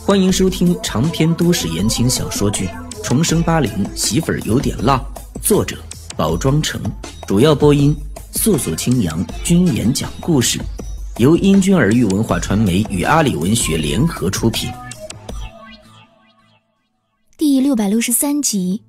欢迎收听长篇都市言情小说剧《重生80媳妇儿有点辣》，作者宝庄城，主要播音素素清扬，君言讲故事，由英君儿玉文化传媒与阿里文学联合出品。 第663集。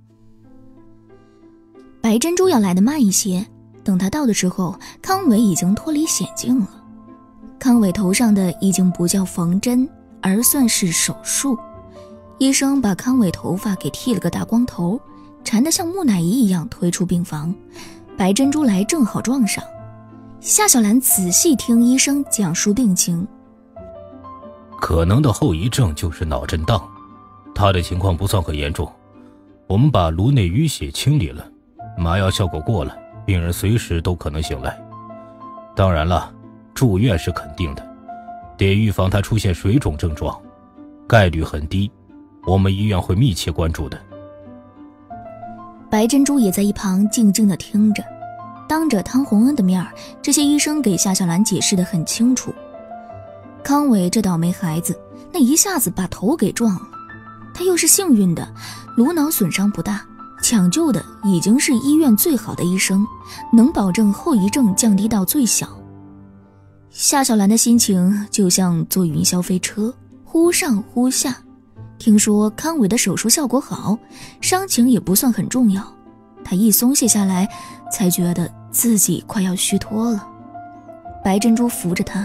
白珍珠要来得慢一些，等他到的时候，康伟已经脱离险境了。康伟头上的已经不叫缝针，而算是手术。医生把康伟头发给剃了个大光头，缠得像木乃伊一样推出病房。白珍珠来正好撞上。夏小兰仔细听医生讲述病情。 可能的后遗症就是脑震荡，他的情况不算很严重，我们把颅内淤血清理了，麻药效果过了，病人随时都可能醒来。当然了，住院是肯定的，得预防他出现水肿症状，概率很低，我们医院会密切关注的。 白珍珠也在一旁静静地听着，当着汤洪恩的面，这些医生给夏小兰解释得很清楚。康伟这倒霉孩子，那一下子把头给撞了，他又是幸运的，颅脑损伤不大，抢救的已经是医院最好的医生，能保证后遗症降低到最小。夏小兰的心情就像坐云霄飞车，忽上忽下。听说康伟的手术效果好，伤情也不算很重要，她一松懈下来，才觉得自己快要虚脱了。白珍珠扶着她，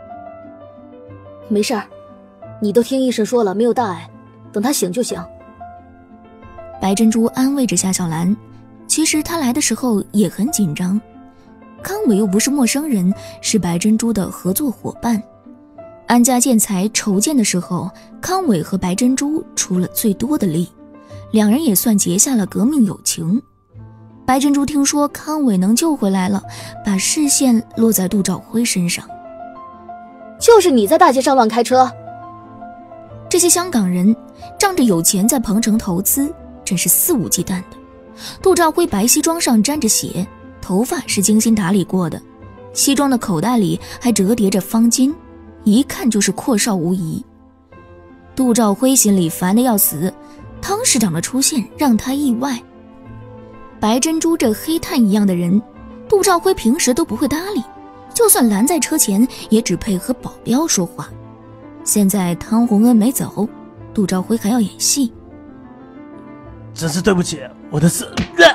没事儿，你都听医生说了，没有大碍，等他醒就行。 白珍珠安慰着夏小兰，其实她来的时候也很紧张。康伟又不是陌生人，是白珍珠的合作伙伴。安家建材筹建的时候，康伟和白珍珠出了最多的力，两人也算结下了革命友情。白珍珠听说康伟能救回来了，把视线落在杜兆辉身上。 就是你在大街上乱开车。 这些香港人仗着有钱在鹏城投资，真是肆无忌惮的。杜兆辉白西装上沾着血，头发是精心打理过的，西装的口袋里还折叠着方巾，一看就是阔少无疑。杜兆辉心里烦得要死，汤市长的出现让他意外。白珍珠这黑炭一样的人，杜兆辉平时都不会搭理，就算拦在车前也只配和保镖说话。现在汤洪恩没走，杜兆辉还要演戏。 真是对不起，我的事。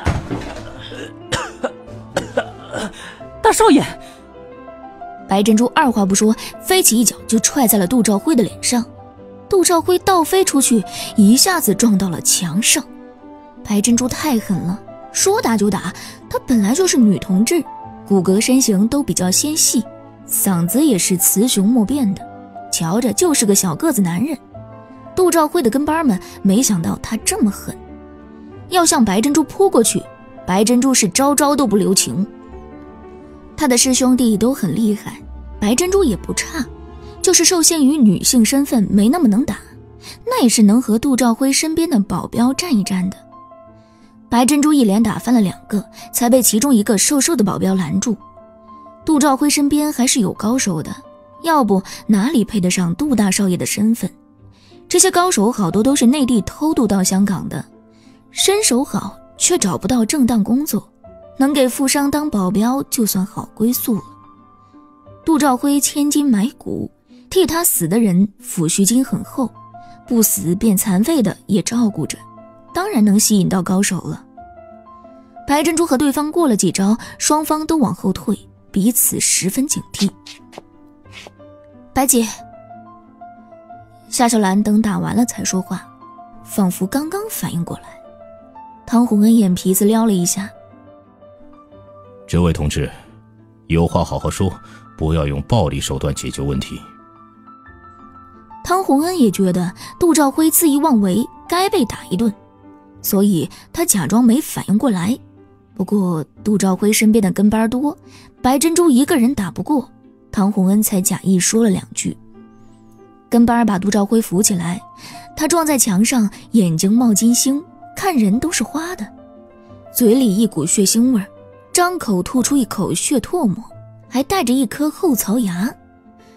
大少爷！ 白珍珠二话不说，飞起一脚就踹在了杜兆辉的脸上。杜兆辉倒飞出去，一下子撞到了墙上。白珍珠太狠了，说打就打，她本来就是女同志，骨骼身形都比较纤细，嗓子也是雌雄莫辨的，瞧着就是个小个子男人。杜兆辉的跟班们没想到他这么狠，要向白珍珠扑过去，白珍珠是招招都不留情。他的师兄弟都很厉害，白珍珠也不差，就是受限于女性身份没那么能打，那也是能和杜兆辉身边的保镖战一战的。白珍珠一连打翻了2个，才被其中一个瘦瘦的保镖拦住。杜兆辉身边还是有高手的，要不哪里配得上杜大少爷的身份。这些高手好多都是内地偷渡到香港的，身手好却找不到正当工作，能给富商当保镖就算好归宿了。杜兆辉千金买骨，替他死的人抚恤金很厚，不死变残废的也照顾着，当然能吸引到高手了。白珍珠和对方过了几招，双方都往后退，彼此十分警惕。白姐。夏小兰等打完了才说话，仿佛刚刚反应过来。汤洪恩眼皮子撩了一下。 这位同志，有话好好说，不要用暴力手段解决问题。 汤洪恩也觉得杜兆辉恣意妄为，该被打一顿，所以他假装没反应过来。不过杜兆辉身边的跟班多，白珍珠一个人打不过，汤洪恩才假意说了2句。跟班把杜兆辉扶起来，他撞在墙上，眼睛冒金星，看人都是花的，嘴里一股血腥味，张口吐出一口血唾沫，还带着一颗后槽牙。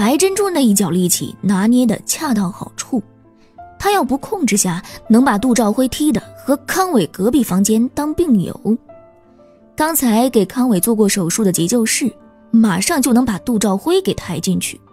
白珍珠那一脚力气拿捏的恰到好处，他要不控制下，能把杜兆辉踢得和康伟隔壁房间当病友。刚才给康伟做过手术的急救室，马上就能把杜兆辉给抬进去。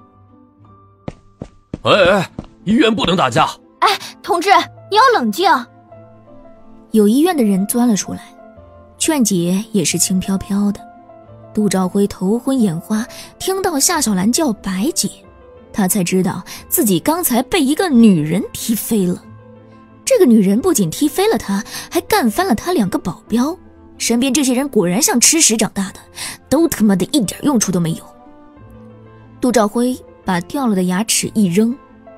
医院不能打架。 同志，你要冷静。 有医院的人钻了出来，劝解也是轻飘飘的。杜兆辉头昏眼花，听到夏小兰叫白姐，他才知道自己刚才被一个女人踢飞了。这个女人不仅踢飞了他，还干翻了他2个保镖。身边这些人果然像吃屎长大的，都他妈的一点用处都没有。杜兆辉把掉了的牙齿一扔，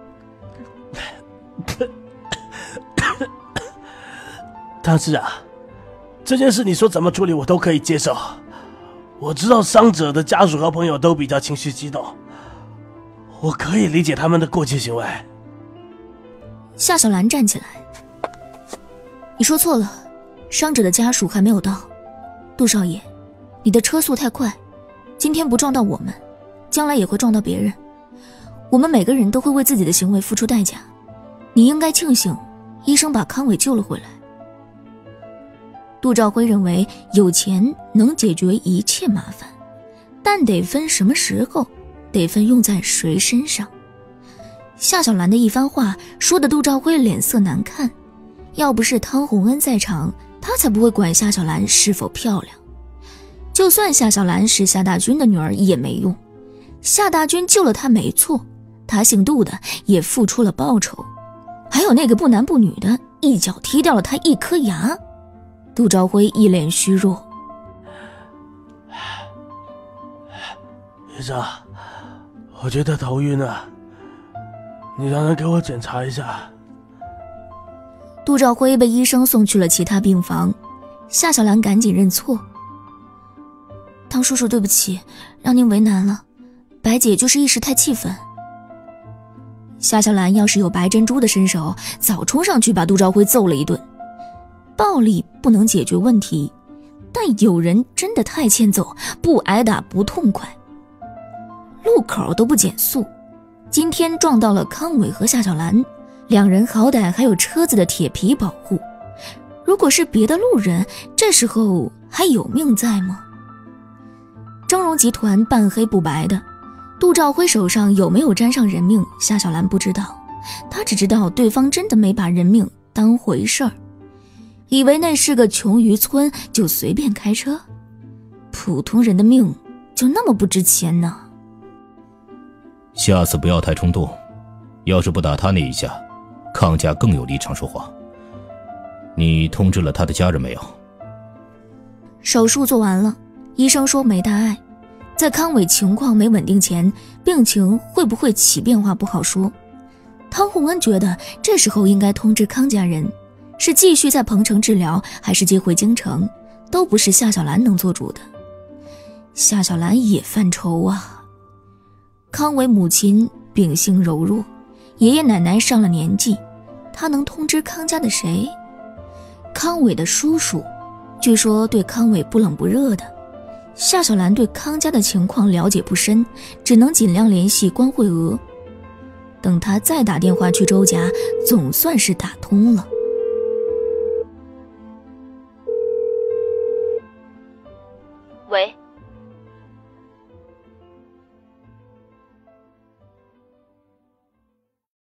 汤师啊，这件事你说怎么处理我都可以接受。我知道伤者的家属和朋友都比较情绪激动，我可以理解他们的过激行为。 夏小兰站起来，你说错了，伤者的家属还没有到。杜少爷，你的车速太快，今天不撞到我们，将来也会撞到别人。我们每个人都会为自己的行为付出代价，你应该庆幸医生把康伟救了回来。杜兆辉认为有钱能解决一切麻烦，但得分什么时候，得分用在谁身上。夏小兰的一番话说得杜兆辉脸色难看，要不是汤洪恩在场，他才不会管夏小兰是否漂亮。就算夏小兰是夏大军的女儿也没用，夏大军救了他没错，他姓杜的也付出了报酬，还有那个不男不女的一脚踢掉了他1颗牙。杜兆辉一脸虚弱。 医生，我觉得头晕了，你让人给我检查一下。 杜兆辉被医生送去了其他病房，夏小兰赶紧认错。汤叔叔对不起，让您为难了，白姐就是一时太气愤。夏小兰要是有白珍珠的身手，早冲上去把杜兆辉揍了一顿。暴力不能解决问题，但有人真的太欠揍，不挨打不痛快。路口都不减速，今天撞到了康伟和夏小兰，2人好歹还有车子的铁皮保护，如果是别的路人，这时候还有命在吗？峥嵘集团半黑不白的，杜兆辉手上有没有沾上人命，夏小兰不知道，她只知道对方真的没把人命当回事儿，以为那是个穷渔村就随便开车，普通人的命就那么不值钱呢？ 下次不要太冲动，要是不打他那一下，康家更有立场说话。你通知了他的家人没有？ 手术做完了，医生说没大碍，在康伟情况没稳定前，病情会不会起变化不好说。汤洪恩觉得这时候应该通知康家人，是继续在彭城治疗还是接回京城，都不是夏小兰能做主的。夏小兰也犯愁啊。康伟母亲秉性柔弱，爷爷奶奶上了年纪，他能通知康家的谁？康伟的叔叔据说对康伟不冷不热的，夏小兰对康家的情况了解不深，只能尽量联系关慧娥。等他再打电话去周家，总算是打通了。